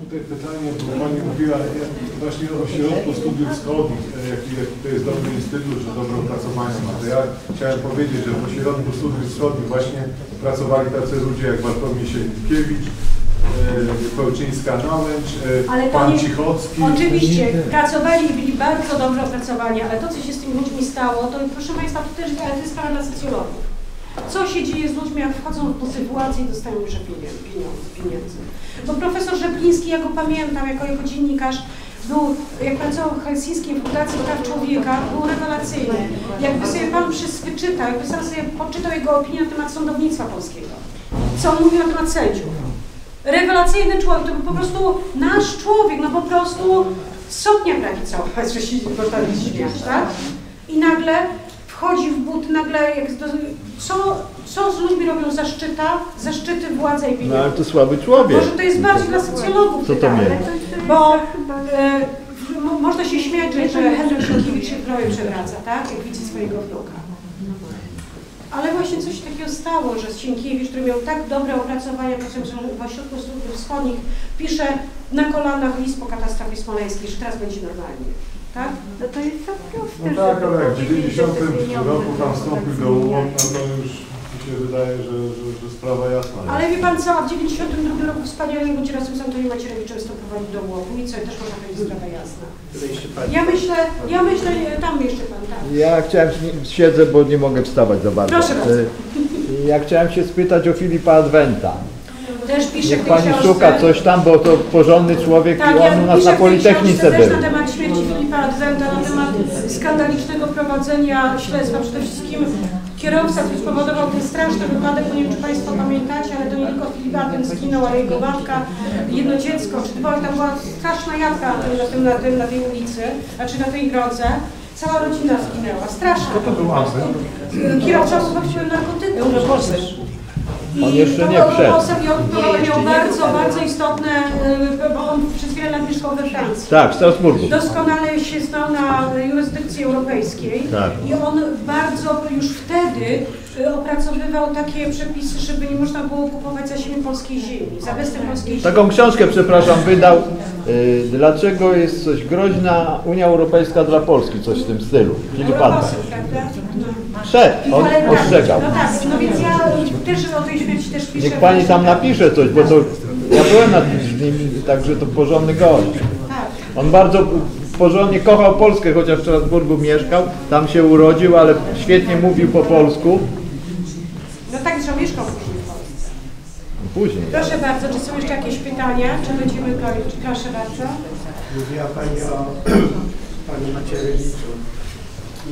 tutaj pytanie, bo Pani mówiła właśnie o ośrodku studiów wschodnich, jaki to jest dobry instytut, że dobre opracowania ma. To ja chciałem powiedzieć, że w ośrodku studiów wschodnich właśnie pracowali tacy ludzie jak Bartłomiej Sienkiewicz, Pełczyńska-Nałęcz, pan Cichocki. Oczywiście, pracowali i byli bardzo dobrze opracowani, ale to, co się z tymi ludźmi stało, to proszę Państwa, to też jest sprawa dla socjologów. Co się dzieje z ludźmi, jak wchodzą w sytuację i dostają już pieniędzy? Bo profesor Rzepliński, ja go pamiętam jako dziennikarz, był, jak pracował w Helsińskiej Fundacji Praw Człowieka, był rewelacyjny. Jakby sobie Pan wyczytał, jakby sam sobie poczytał jego opinię na temat sądownictwa polskiego. Co on mówił na temat sędziów. Rewelacyjny człowiek, to był po prostu nasz człowiek, no po prostu sotnia prawicowa, że się można śmiać, tak? I nagle wchodzi w but, nagle jak co z ludźmi robią zaszczyty, władza i pieniądze. No ale to słaby człowiek. Może to jest bardziej dla socjologów, co to mieli? Bo można się śmiać, że Henryk Sienkiewicz się w grobie przewraca, tak? Jak widzi swojego wnuka. Ale właśnie coś takiego stało, że Sienkiewicz, który miał tak dobre opracowania w Ośrodku Studiów Wschodnich, pisze na kolanach list po katastrofie smoleńskiej, że teraz będzie normalnie. Tak? No to jest za proste. No tak, ale jak w 90 roku tam wstąpił do UON, no to już mi się wydaje, że sprawa jasna jest. Ale wie Pan co, a w 92 roku wspaniałym ludzie razem z Antoniem Macierewiczem wstępowali do UON i co, też można powiedzieć sprawa jasna. Ja myślę, tam jeszcze Pan, tak. Ja chciałem, siedzę, bo nie mogę wstawać za bardzo. Proszę bardzo. Ja chciałem się spytać o Filipa Adwenta. Też pisze Niech w tej Pani książce, szuka coś tam, bo to porządny człowiek tak, i on u nas na Politechnice też był. na temat śmierci Filipa Adwenta, na temat skandalicznego prowadzenia śledztwa. Przede wszystkim kierowca, który spowodował ten straszny wypadek, bo nie wiem, czy Państwo pamiętacie, ale to nie tylko Filip Adwent zginął, ale jego matka, jedno dziecko, czy dwoje, tam była straszna jadka na tej ulicy, znaczy na tej drodze. Cała rodzina zginęła, strasznie. Kto to był Adwent? Kierowca był wpływem narkotyków. On jeszcze nie wszedł. On miał bardzo istotne, bo on przez wiele lat mieszkał we Francji. Tak, w Strasburgu. Doskonale się znał na jurysdykcji europejskiej. Tak. I on bardzo już wtedy opracowywał takie przepisy, żeby nie można było kupować za ziemię polskiej ziemi, za bezcen polskiej ziemi. Taką książkę, przepraszam, wydał. Dlaczego jest coś groźna Unia Europejska dla Polski, coś w tym stylu. Filip Adwent. On ostrzegał. No tak, no więc ja też o tej śmierci też piszę. Niech Pani tam napisze coś, bo to ja byłem nad nim, także to porządny gość. On bardzo porządnie kochał Polskę, chociaż w Strasburgu mieszkał, tam się urodził, ale świetnie mówił po polsku. No tak, że mieszkał później w Polsce. Później. Proszę bardzo, czy są jeszcze jakieś pytania? Czy będziemy kończyć? Proszę bardzo. Mówiła Pani o Panu Macierewiczu i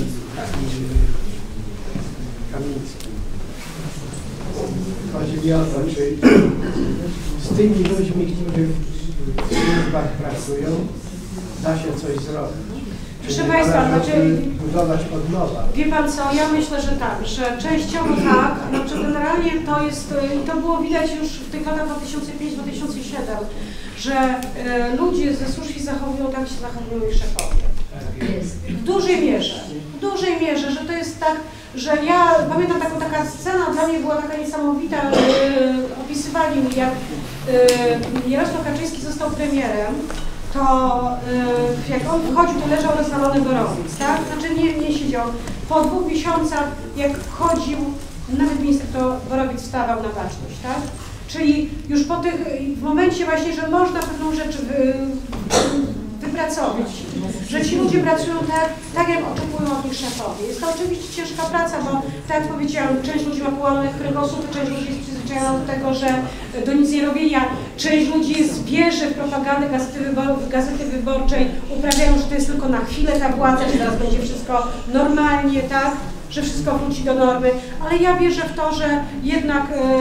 Kamińskim. Chodzi mi o to, czy z tymi ludźmi, którzy w służbach pracują, da się coś zrobić. Proszę Państwa, budować od nowa. Wie Pan co, ja myślę, że tak, że częściowo tak, znaczy generalnie to jest, i to było widać już w tych latach 2005-2007, że ludzie ze służb się zachowują tak, jak się zachowują ich szefowie. W dużej mierze, że to jest tak, że ja pamiętam taka scena, dla mnie była taka niesamowita, opisywali mi, jak Jarosław Kaczyński został premierem, to jak on wchodził, to leżał rozwalony Borowiec, tak? Znaczy nie siedział. Po 2 miesiącach, jak wchodził, nawet minister, to Borowiec wstawał na baczność, tak? Czyli już po w momencie właśnie, że można pewną rzecz wypracować, że ci ludzie pracują tak jak oczekują od nich szefowie. Jest to oczywiście ciężka praca, bo tak jak powiedziałam, część ludzi ma połamane kręgosłup, część ludzi jest przyzwyczajona do tego, że do nic nie robienia, część ludzi wierzy w propagandę Gazety Wyborczej, uprawiają, że to jest tylko na chwilę ta władza, że teraz będzie wszystko normalnie, tak? Że wszystko wróci do normy, ale ja wierzę w to, że jednak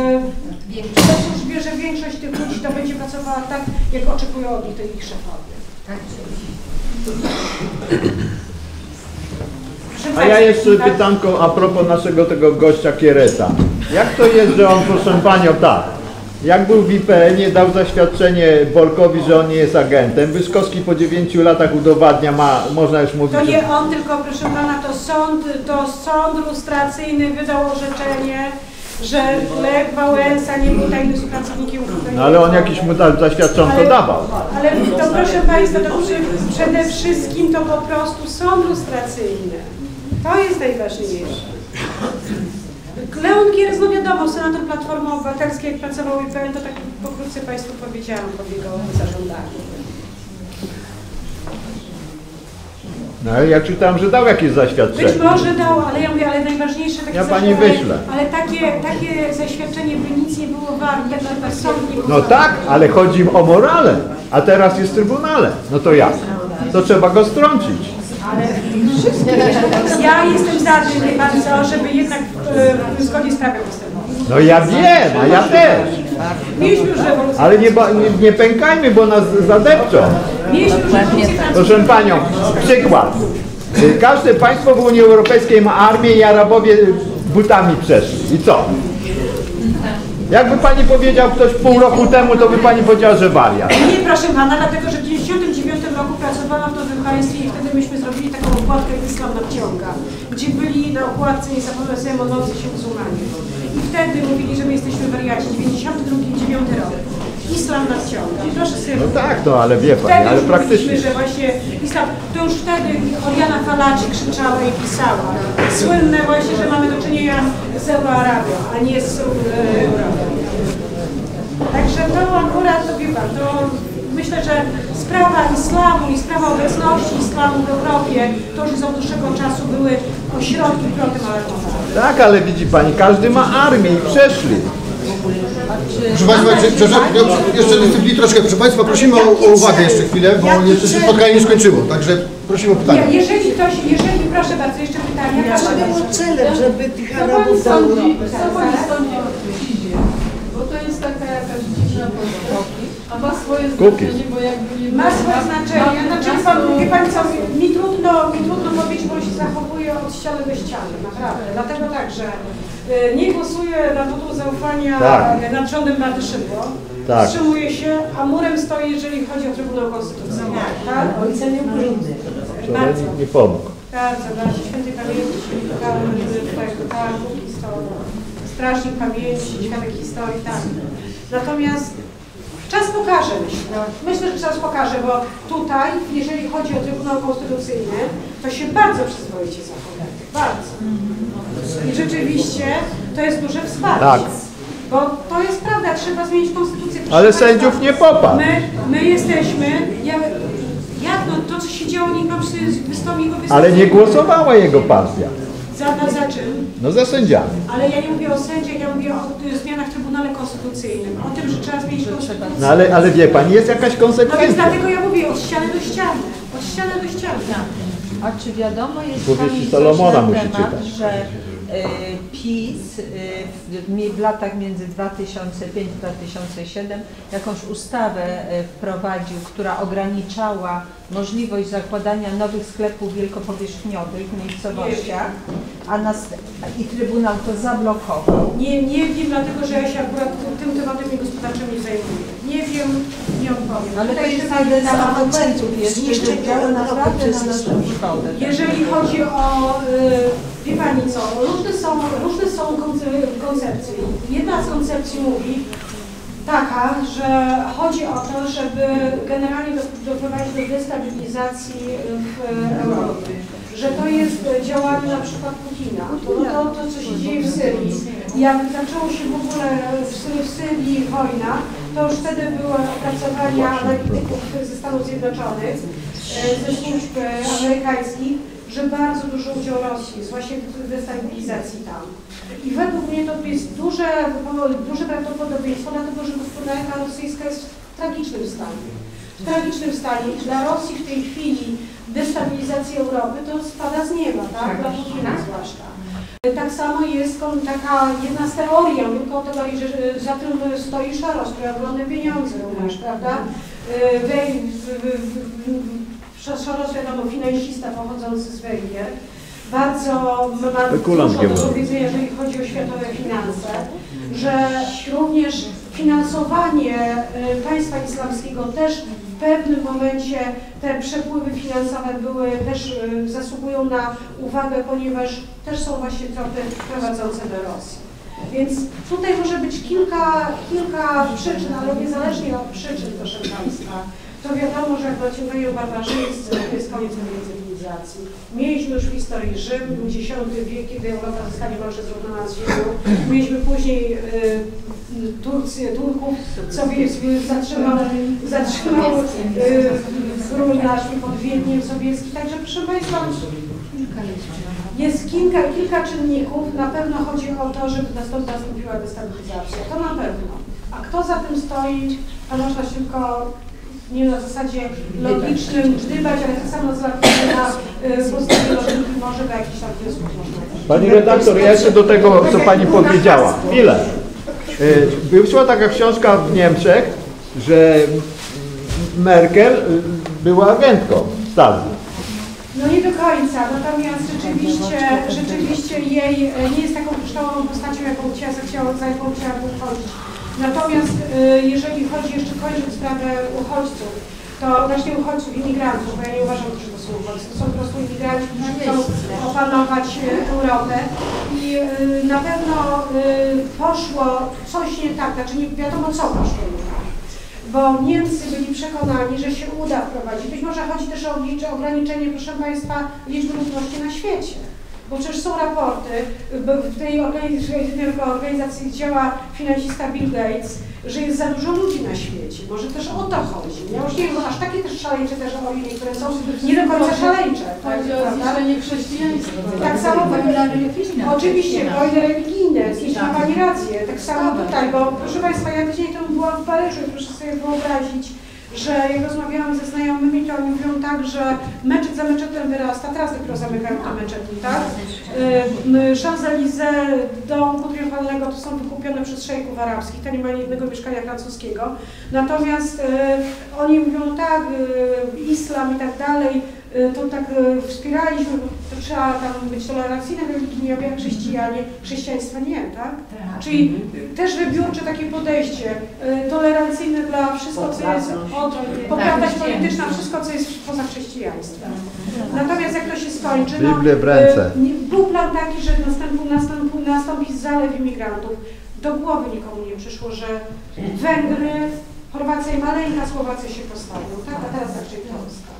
że większość tych ludzi to będzie pracowała tak, jak oczekują od nich ich szefowie. Tak. A ja jeszcze pytanko a propos naszego tego gościa Kieresa. Jak to jest, że on, proszę Panią, tak, jak był w IPN-ie, dał zaświadczenie Borkowi, że on nie jest agentem. Wyszkowski po 9 latach udowadnia, można już mówić... To nie on, tylko proszę Pana, to sąd lustracyjny wydał orzeczenie, że Lech Wałęsa nie był tajnym współpracownikiem Ukrainy. No ale on jakiś mu zaświadczonko dawał. Ale to proszę Państwa, to przede wszystkim to po prostu są lustracyjne. To jest najważniejsze. Leon Gierz, no wiadomo, senator Platformy Obywatelskiej, jak pracował w IPN, to tak pokrótce Państwu powiedziałam pod jego zarządami. No ale ja czytałem, że dał jakieś zaświadczenie. Być może dał, ale ja mówię, ale najważniejsze takie Ja pani wyślę. Ale takie zaświadczenie by nic nie było warte, dla sąd nie No tak, ale chodzi im o morale, a teraz jest w Trybunale. No to jak? To trzeba go strącić. Ale ja jestem za tym, wie pan co, żeby jednak w zgodzie z prawem postępować. No ja wiem, a ja też. Mieliśmy już rewolucję. Ale nie pękajmy, bo nas zadepczą. Mieliśmy już rewolucję francuską. Proszę Panią, przykład. Każde państwo w Unii Europejskiej ma armię i Arabowie butami przeszli. I co? Jakby Pani powiedział ktoś pół roku temu, to by Pani powiedziała, że wariat. Nie, proszę Pana, dlatego że w 1999 roku pracowałam w Nowym Państwie i wtedy myśmy zrobili taką okładkę Islam nadciąga, gdzie byli na okładce niesamodzący się muzułmanie. I wtedy mówili, że my jesteśmy wariaci. 1999 rok. Islam nadciąga. I proszę sobie... No tak, no ale wie Pani, Wtedy ale już praktycznie. mówiliśmy, że właśnie Islam, to już wtedy Oriana Falaci krzyczała i pisała. Słynne właśnie, że mamy do czynienia z Euroarabią, a nie z Europą. Także to akurat, to wie pan, to myślę, że sprawa islamu i sprawa obecności islamu w Europie, to już od dłuższego czasu były ośrodki protem alarmowane. Tak, ale widzi Pani, każdy ma armię i przeszli. Proszę Państwa, jeszcze dyscypliny troszkę. Proszę Państwa, prosimy o uwagę jeszcze chwilę, bo jeszcze się spotkanie nie skończyło, także prosimy o pytanie. Jeżeli proszę bardzo, jeszcze pytania. Co było celem, żeby tych Co Arabów Pani do sądzi, Europy? co Pani sądzi o Kukizie? Bo to jest taka jakaś dziwna postać, a ma swoje znaczenie, bo jakby nie Ma swoje znaczenie, znaczy wie Pani co, mi trudno powiedzieć, bo się zachowuje od ściany do ściany, naprawdę. Dlatego tak, że nie głosuję na wotum zaufania nad rządem Beaty Szydło, wstrzymuje się, a murem stoi, jeżeli chodzi o Trybunał Konstytucyjny. Tak? Ojca nie uporządny. Wczoraj nie pomógł. Bardzo, dla świętej pamięci, strażnik pamięci, świadek historii, tak. Natomiast czas pokaże, myślę. Myślę, że czas pokaże, bo tutaj, jeżeli chodzi o Trybunał Konstytucyjny, to się bardzo przyzwoicie zachowali. Bardzo. I rzeczywiście to jest duże wsparcie. Tak. Bo to jest prawda, trzeba zmienić konstytucję. Proszę Ale Państwa, sędziów nie poparł. My jesteśmy, jak no to co się działo, niech Pan wystąpi go. Ale nie głosowała jego partia. Za czym? No za sędziami. Ale ja nie mówię o sędziach, ja mówię o zmianach w Trybunale Konstytucyjnym, o tym, że trzeba zmienić konstytucję. No ale wie Pani, jest jakaś No więc konsekwencja. dlatego ja mówię od ściany do ściany. Od ściany do ściany. A czy wiadomo jest Powieści Pani coś Salomona na musi temat, czytać. że PiS w latach między 2005 a 2007 jakąś ustawę wprowadził, która ograniczała możliwość zakładania nowych sklepów wielkopowierzchniowych w miejscowościach, i Trybunał to zablokował. Nie wiem, dlatego że ja się akurat tym tematem gospodarczym nie zajmuję. Nie wiem, nie odpowiem. Ale to jest jeden z argumentów jeszcze, że działa naprawdę na naszą szkodę. Jeżeli chodzi o, wie Pani co, różne są koncepcje. Jedna z koncepcji mówi taka, że chodzi o to, żeby generalnie doprowadzić do destabilizacji w Europie. Że to jest działanie na przykład Putina. To co się dzieje w Syrii. Jak zaczęło się w ogóle w Syrii wojna, to już wtedy były opracowania analityków ze Stanów Zjednoczonych, ze służb amerykańskich, że bardzo duży udział Rosji jest właśnie w destabilizacji tam. I według mnie to jest duże prawdopodobieństwo, dlatego że gospodarka rosyjska jest w tragicznym stanie. W tragicznym stanie. I dla Rosji w tej chwili destabilizacja Europy to spada z nieba, tak? Dla Putina zwłaszcza. Tak samo jest taka jedna z teorii, ja tylko o teorii, że za tym stoi Soros, który ma ogromne pieniądze również, prawda? Soros, wiadomo, finansista pochodzący z Węgier, bardzo ma dużo do powiedzenia, jeżeli chodzi o światowe finanse, że również finansowanie państwa islamskiego też w pewnym momencie te przepływy finansowe też zasługują na uwagę, ponieważ też są właśnie tropy prowadzące do Rosji. Więc tutaj może być kilka przyczyn, ale niezależnie od przyczyn, proszę Państwa, to wiadomo, że jak dociągają barbarzyńcy, to jest koniec cywilizacji. Mieliśmy już w historii Rzym, X wiek, kiedy Europa zostanie może zrównana z ziemią. Mieliśmy później Turków, zatrzymał król nasz pod Wiedniem sowiecki. Także proszę Państwa, jest kilka czynników. Na pewno chodzi o to, żeby nastąpiła destabilizacja. To na pewno. A kto za tym stoi, to można się tylko nie na zasadzie logicznym gdybać, ale tak samo na podstawie logiki może do jakichś tam wniosków można. Pani redaktor, ja jeszcze do tego, co Pani powiedziała. Chwilę. Wyszła taka książka w Niemczech, że Merkel była agentką Stasi. No nie do końca, natomiast rzeczywiście jej nie jest taką kryształową postacią, za jaką chciała uchodzić. Natomiast jeżeli chodzi jeszcze kończąc sprawę uchodźców, to właśnie uchodźców, imigrantów, bo ja nie uważam, że to są uchodźcy, to są po prostu imigranci, którzy chcą opanować Europę i na pewno poszło coś nie tak, znaczy nie wiadomo co poszło nie tak. Bo Niemcy byli przekonani, że się uda wprowadzić. Być może chodzi też o ograniczenie, proszę Państwa, liczby ludności na świecie. Bo przecież są raporty, w tej organizacji działa finansista Bill Gates, że jest za dużo ludzi na świecie. Może też o to chodzi. Ja już nie wiem, aż takie też szaleńcze też o ile, które są nie do końca szaleńcze. Chodzi o zniszczenie chrześcijaństwa. Tak samo oczywiście, wojny religijne, zniszczyła Pani rację. Tak samo tutaj, bo proszę Państwa, ja tydzień temu byłam w Paryżu i proszę sobie wyobrazić, że jak rozmawiałam ze znajomymi, to oni mówią tak, że meczet za meczetem wyrasta, teraz dopiero zamykają te meczety, tak? Champs-Élysées, dom triumfalnego to są wykupione przez szejków arabskich, to nie ma jednego mieszkania francuskiego. Natomiast oni mówią tak, islam i tak dalej, to tak wspieraliśmy, bo to trzeba tam być tolerancyjnym religijnie, jak chrześcijanie, chrześcijaństwo nie, tak? Czyli też wybiórcze takie podejście, tolerancyjne dla wszystko, co jest poprawność polityczna, wszystko, co jest poza chrześcijaństwem. Natomiast jak to się skończy, Biblię w ręce. Był plan taki, że nastąpi zalew imigrantów. Do głowy nikomu nie przyszło, że Węgry, Chorwacja i maleńka Słowacja się postawią, tak? A teraz także i Polska.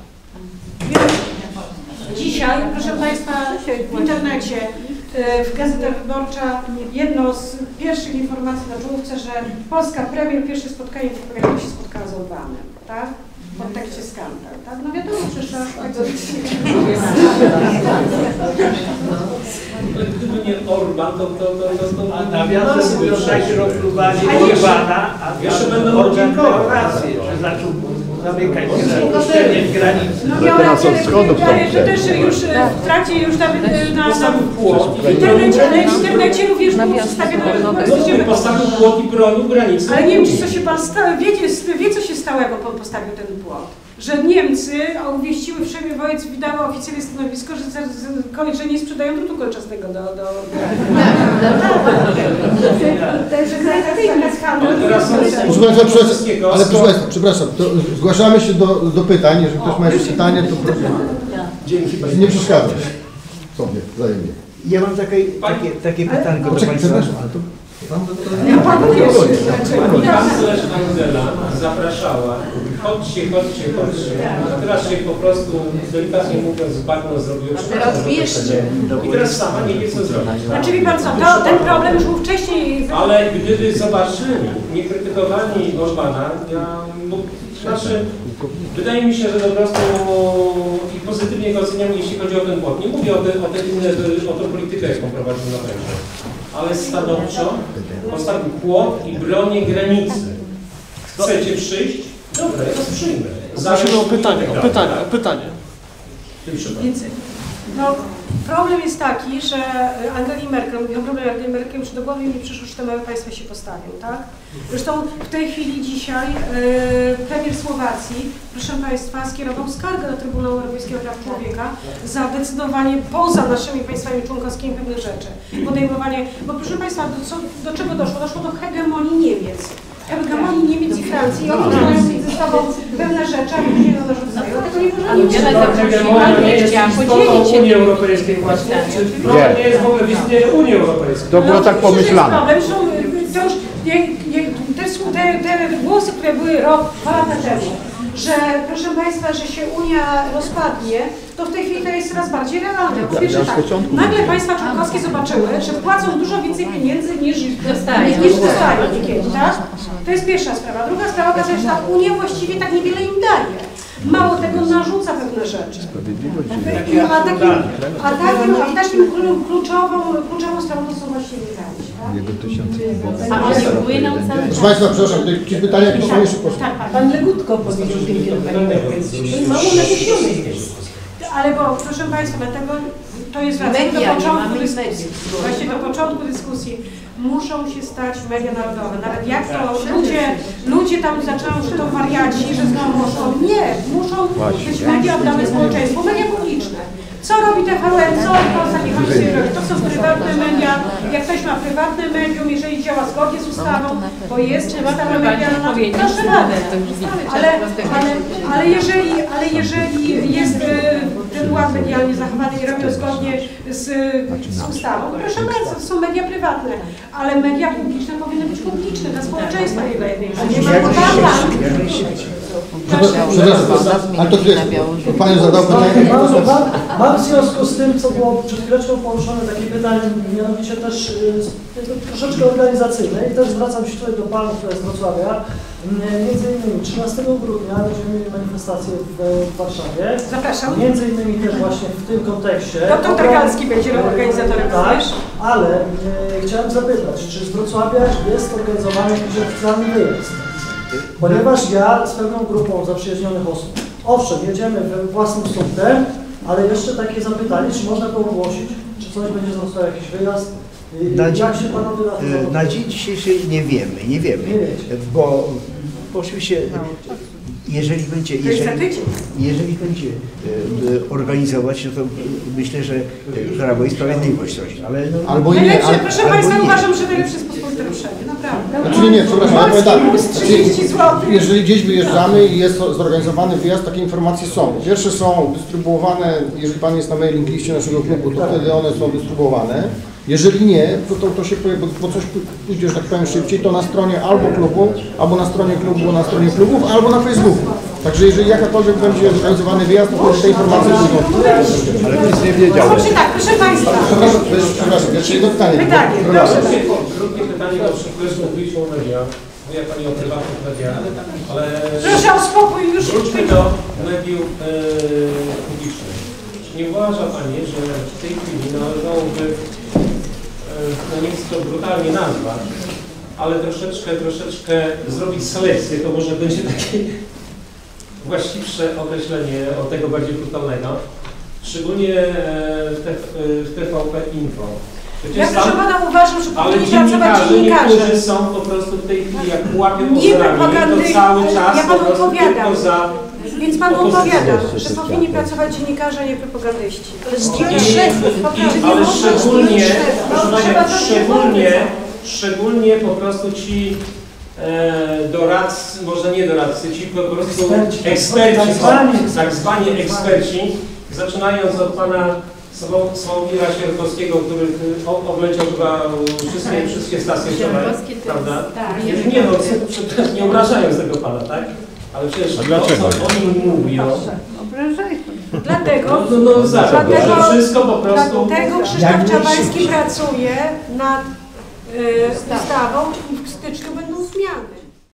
Dzisiaj, proszę Państwa, w internecie, w Gazeta Wyborcza, jedno z pierwszych informacji na czołówce, że polska premier pierwsze spotkanie w programie się spotkała z Orbanem, tak? W kontekście skandal, tak? No wiadomo, przecież tak Gdyby nie Orban, to nawiasem mówiąc, najpierw próbowali Orbana, a jeszcze będą rację, że zaczął zamykać granice. No miał rację, że też już w trakcie już tam w internecie również było przedstawione. Postawił płot i bronił granicy. Ale nie wiem, czy co się Pan wie, co się stało, jak Pan postawił ten płot. Że Niemcy obwieściły w Szejmie Wojec wydało oficjalne stanowisko, że nie sprzedają drutu kolczastego do proszę Państwa, przepraszam, to zgłaszamy się do pytań. Jeżeli ktoś ma jeszcze pytanie, to proszę. Dzięki. Nie przeszkadzać sobie wzajemnie. Ja mam takie pytanko do Państwa. Pan Leszna Angela zapraszała, chodźcie. A teraz się po prostu, delikatnie mówiąc, bagno zrobiło. I teraz sama nie wie, co zrobić. Znaczy wie Pan co, ten problem już był wcześniej. Ale gdyby zobaczyli, nie krytykowali Orbana, wydaje mi się, że po prostu i pozytywnie go oceniam, jeśli chodzi o ten płot. Nie mówię o tę politykę, jaką prowadził na Węgrzech, ale stanowczo postawił płot i bronię granicy. Chcecie przyjść? Dobra, ja was przyjmę. Prosimy o pytanie. Więc, problem jest taki, że Angeli Merkel, mówię o problemie Angeli Merkel, już do głowy mi przyszło, że te małe państwa się postawią, tak? Zresztą w tej chwili dzisiaj premier Słowacji, proszę Państwa, skierował skargę do Trybunału Europejskiego Praw Człowieka za decydowanie poza naszymi państwami członkowskimi pewnych rzeczy. Podejmowanie, bo proszę Państwa, do czego doszło? Doszło do hegemonii Niemiec. Hegemonii Niemiec i Francji i oni rozmawiają między ustawą pewne rzeczy, a później nam narzucają. Tego nie możemy Czy hegemonia nie jest istotą Unii Europejskiej właśnie? Czy problem nie jest w ogóle w istnieniu Unii Europejskiej? To było tak pomyślane. To już te głosy, które były rok, 2 lata temu, że proszę Państwa, że się Unia rozpadnie, to w tej chwili to jest coraz bardziej realne. Po pierwsze tak, nagle państwa członkowskie zobaczyły, że płacą dużo więcej pieniędzy niż dostają niekiedy, tak? To jest pierwsza sprawa. Druga sprawa okazuje się, że ta Unia właściwie tak niewiele im daje. Mało tego, narzuca pewne rzeczy. A takim kluczową sprawą to są właśnie migranci. Proszę Państwa, przepraszam, jakieś pytania, jakieś są jeszcze proszę. Pan Legutko powiedział pięknie. Mało nagłośnione jest. Ale bo, proszę Państwa, dlatego to jest wracając do początku dyskusji. Właśnie do początku dyskusji muszą się stać media narodowe. Nawet jak to ludzie tam zaczęły już to wariaci, że znowu muszą. Nie, muszą być media oddane społeczeństwu, media publiczne. Co robi TVN, co Polsat Niech robi? To są prywatne media. Jak ktoś ma prywatne medium, jeżeli działa zgodnie z ustawą, bo jest prywatna media, proszę bardzo. Ale jeżeli jest ten ład medialnie zachowany i robią zgodnie z ustawą, proszę bardzo, to są media prywatne, ale media publiczne powinny być publiczne dla społeczeństwa. Ale to jest, Panie zadał pytanie. Mam w związku z tym, co było przed chwileczką poruszone, takie pytanie, mianowicie też troszeczkę organizacyjne i też zwracam się tutaj do Panów z Wrocławia. Między innymi 13 grudnia będziemy mieli manifestację w Warszawie. Zapraszam. Między innymi też właśnie w tym kontekście. Doktor Targalski będzie organizatorem. Tak, ale chciałem zapytać, czy z Wrocławia jest organizowany jakiś oficjalny wyjazd? Ponieważ ja z pewną grupą zaprzyjaźnionych osób, owszem, jedziemy własnym stopem, ale jeszcze takie zapytanie, czy można to ogłosić? Czy coś będzie z Wrocławia, jakiś wyjazd? Jak się panowie na to na dzień dzisiejszy nie wiemy, bo oczywiście jeżeli będzie organizować, no to myślę, że Prawo i Sprawiedliwość coś, ale no, albo i nie. Proszę Państwa, uważam, że najlepsze jest pospolite ruszenie, naprawdę. Znaczy nie, przepraszam, ja powiem tak. 30 zł. Jeżeli gdzieś wyjeżdżamy i jest zorganizowany wyjazd, takie informacje są. Pierwsze są dystrybuowane, jeżeli Pan jest na mailing liście naszego klubu, to wtedy one są dystrybuowane. Jeżeli nie, to się powie, bo coś pójdzie, że tak powiem, szybciej, to na stronie albo klubu, albo na stronie klubu, na stronie klubów, albo na Facebooku. Także jeżeli jakakolwiek będzie zorganizowany wyjazd, to te informacje będą. Ale nic nie wiedział. Znaczy tak, proszę Państwa. Przepraszam, jeszcze jedno pytanie. Krótkie pytanie, bo przed mówiliśmy o mediach. Mówi Pani o prywatnych mediach, ale... Proszę o spokój już. Wróćmy do mediów publicznych. Czy nie uważa Pani, że w tej chwili należałoby, no nie chcę to brutalnie nazwać, ale troszeczkę zrobić selekcję, to może będzie takie właściwsze określenie od tego bardziej brutalnego, szczególnie w TVP Info. Ja proszę Pana uważam, że powinni pracować dziennikarze. dziennikarze. Niektórzy są po prostu w tej chwili, jak łapią Nie obrami, to cały czas ja po Panu prostu odpowiadam. tylko za... Więc Panu odpowiadam, że powinni pracować dziennikarze, a nie propagandyści. Ale szczególnie po prostu ci doradcy, może nie doradcy, ci po prostu eksperci, tak zwani eksperci, zaczynając od Pana Sławomira Sierkowskiego, który obleciał chyba wszystkie stacje wczoraj, prawda? Nie no, nie obrażając tego Pana, tak? Ale przecież on im mówi, no. Dlatego wszystko po prostu... Dlatego Krzysztof Czabański pracuje nad ustawą i w styczniu będą